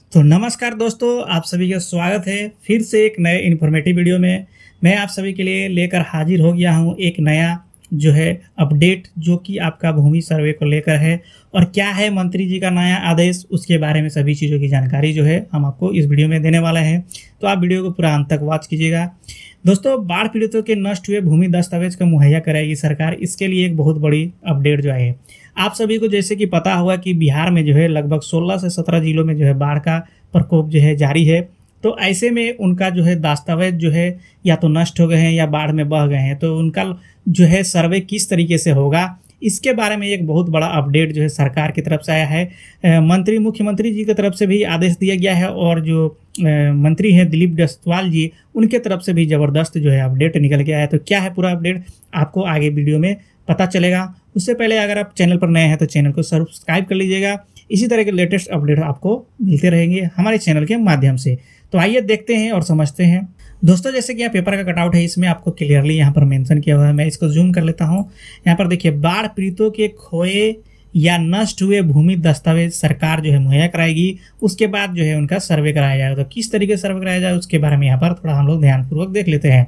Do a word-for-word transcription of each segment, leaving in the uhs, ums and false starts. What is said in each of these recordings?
तो नमस्कार दोस्तों, आप सभी का स्वागत है फिर से एक नए इन्फॉर्मेटिव वीडियो में। मैं आप सभी के लिए लेकर हाजिर हो गया हूं एक नया जो है अपडेट, जो कि आपका भूमि सर्वे को लेकर है। और क्या है मंत्री जी का नया आदेश, उसके बारे में सभी चीज़ों की जानकारी जो है हम आपको इस वीडियो में देने वाला है। तो आप वीडियो को पूरा अंत तक वॉच कीजिएगा। दोस्तों, बाढ़ पीड़ितों के नष्ट हुए भूमि दस्तावेज का मुहैया कराएगी सरकार। इसके लिए एक बहुत बड़ी अपडेट जो है, आप सभी को जैसे कि पता होगा कि बिहार में जो है लगभग सोलह से सत्रह जिलों में जो है बाढ़ का प्रकोप जो है जारी है। तो ऐसे में उनका जो है दस्तावेज जो है या तो नष्ट हो गए हैं या बाढ़ में बह गए हैं। तो उनका जो है सर्वे किस तरीके से होगा, इसके बारे में एक बहुत बड़ा अपडेट जो है सरकार की तरफ से आया है। मंत्री मुख्यमंत्री जी की तरफ से भी आदेश दिया गया है, और जो आ, मंत्री हैं दिलीप जायसवाल जी, उनके तरफ से भी ज़बरदस्त जो है अपडेट निकल के आया है। तो क्या है पूरा अपडेट, आपको आगे वीडियो में पता चलेगा। उससे पहले अगर आप चैनल पर नए हैं तो चैनल को सब्सक्राइब कर लीजिएगा। इसी तरह के लेटेस्ट अपडेट आपको मिलते रहेंगे हमारे चैनल के माध्यम से। तो आइए देखते हैं और समझते हैं। दोस्तों, जैसे कि यहाँ पेपर का कटआउट है, इसमें आपको क्लियरली यहाँ पर मेंशन किया हुआ है। मैं इसको जूम कर लेता हूँ। यहाँ पर देखिए, बाढ़ पीड़ितों के खोए या नष्ट हुए भूमि दस्तावेज सरकार जो है मुहैया कराएगी। उसके बाद जो है उनका सर्वे कराया जाएगा। तो किस तरीके से सर्वे कराया जाए उसके बारे में यहाँ पर थोड़ा हम लोग ध्यानपूर्वक देख लेते हैं।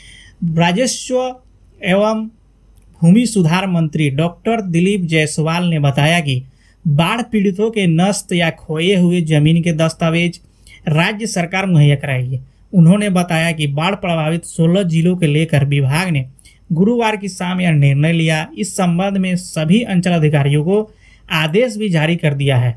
राजस्व एवं भूमि सुधार मंत्री डॉक्टर दिलीप जायसवाल ने बताया कि बाढ़ पीड़ितों के नष्ट या खोए हुए जमीन के दस्तावेज राज्य सरकार मुहैया कराएगी। उन्होंने बताया कि बाढ़ प्रभावित सोलह जिलों के लेकर विभाग ने गुरुवार की शाम यह निर्णय लिया। इस संबंध में सभी अंचल अधिकारियों को आदेश भी जारी कर दिया है।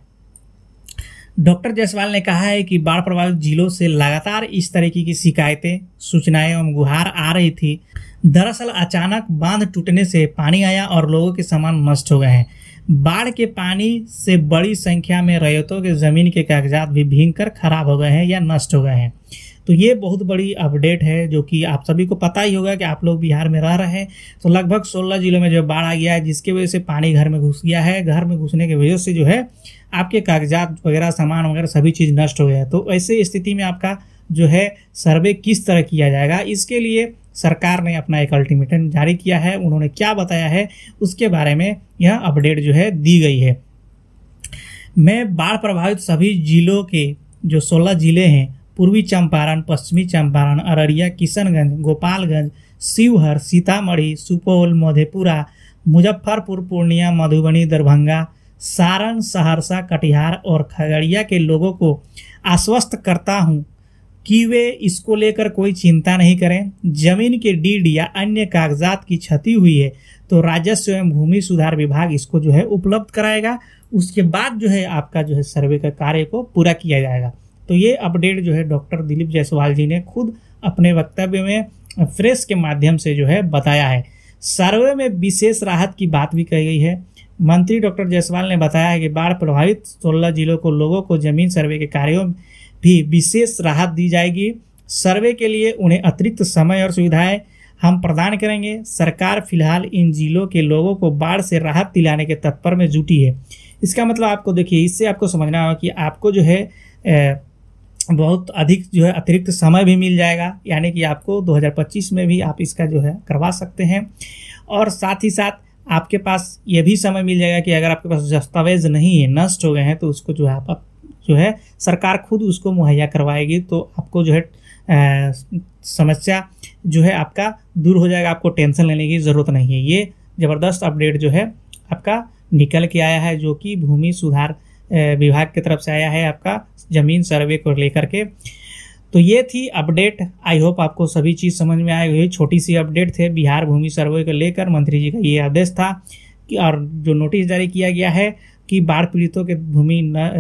डॉक्टर जायसवाल ने कहा है कि बाढ़ प्रभावित जिलों से लगातार इस तरीके की शिकायतें, सूचनाएं एवं गुहार आ रही थी। दरअसल अचानक बांध टूटने से पानी आया और लोगों के सामान नष्ट हो गए हैं। बाढ़ के पानी से बड़ी संख्या में रैयतों के जमीन के कागजात भी भीगकर खराब हो गए हैं या नष्ट हो गए हैं। तो ये बहुत बड़ी अपडेट है, जो कि आप सभी को पता ही होगा कि आप लोग बिहार में रह रहे हैं। तो लगभग सोलह जिलों में जो बाढ़ आ गया है, जिसकी वजह से पानी घर में घुस गया है। घर में घुसने की वजह से जो है आपके कागजात वगैरह, सामान वगैरह सभी चीज़ नष्ट हो गया है। तो ऐसे स्थिति में आपका जो है सर्वे किस तरह किया जाएगा, इसके लिए सरकार ने अपना एक अल्टीमेटम जारी किया है। उन्होंने क्या बताया है उसके बारे में यह अपडेट जो है दी गई है। मैं बाढ़ प्रभावित सभी जिलों के जो सोलह जिले हैं, पूर्वी चंपारण, पश्चिमी चंपारण, अररिया, किशनगंज, गोपालगंज, शिवहर, सीतामढ़ी, सुपौल, मधेपुरा, मुजफ्फरपुर, पूर्णिया, मधुबनी, दरभंगा, सारण, सहरसा, कटिहार और खगड़िया के लोगों को आश्वस्त करता हूं कि वे इसको लेकर कोई चिंता नहीं करें। जमीन के डीड या अन्य कागजात की क्षति हुई है तो राजस्व एवं भूमि सुधार विभाग इसको जो है उपलब्ध कराएगा। उसके बाद जो है आपका जो है सर्वे का कार्य को पूरा किया जाएगा। तो ये अपडेट जो है डॉक्टर दिलीप जायसवाल जी ने खुद अपने वक्तव्य में फ्रेश के माध्यम से जो है बताया है। सर्वे में विशेष राहत की बात भी कही गई है। मंत्री डॉक्टर जायसवाल ने बताया है कि बाढ़ प्रभावित सोलह जिलों को लोगों को जमीन सर्वे के कार्यों भी विशेष राहत दी जाएगी। सर्वे के लिए उन्हें अतिरिक्त समय और सुविधाएं हम प्रदान करेंगे। सरकार फिलहाल इन जिलों के लोगों को बाढ़ से राहत दिलाने के तत्पर में जुटी है। इसका मतलब आपको देखिए, इससे आपको समझना होगा कि आपको जो है ए, बहुत अधिक जो है अतिरिक्त समय भी मिल जाएगा। यानी कि आपको दो हज़ार पच्चीस में भी आप इसका जो है करवा सकते हैं। और साथ ही साथ आपके पास ये भी समय मिल जाएगा कि अगर आपके पास दस्तावेज नहीं है, नष्ट हो गए हैं, तो उसको जो है आप जो है सरकार खुद उसको मुहैया करवाएगी। तो आपको जो है आ, समस्या जो है आपका दूर हो जाएगा। आपको टेंशन लेने की ज़रूरत नहीं है। ये ज़बरदस्त अपडेट जो है आपका निकल के आया है, जो कि भूमि सुधार विभाग की तरफ से आया है आपका ज़मीन सर्वे को लेकर के। तो ये थी अपडेट। आई होप आपको सभी चीज़ समझ में आई हुई। छोटी सी अपडेट थे बिहार भूमि सर्वे को लेकर। मंत्री जी का ये आदेश था कि, और जो नोटिस जारी किया गया है कि बाढ़ पीड़ितों के भूमि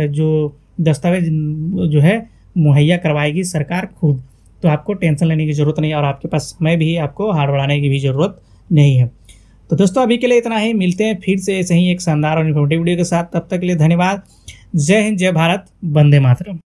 जो दस्तावेज जो है मुहैया करवाएगी सरकार खुद। तो आपको टेंशन लेने की ज़रूरत नहीं है, और आपके पास समय भी आपको हड़बड़ाने की भी ज़रूरत नहीं है। तो दोस्तों, अभी के लिए इतना ही। मिलते हैं फिर से ऐसे ही एक शानदार और इन्फॉर्मेटिव वीडियो के साथ। तब तक के लिए धन्यवाद। जय हिंद, जय भारत, वंदे मातरम।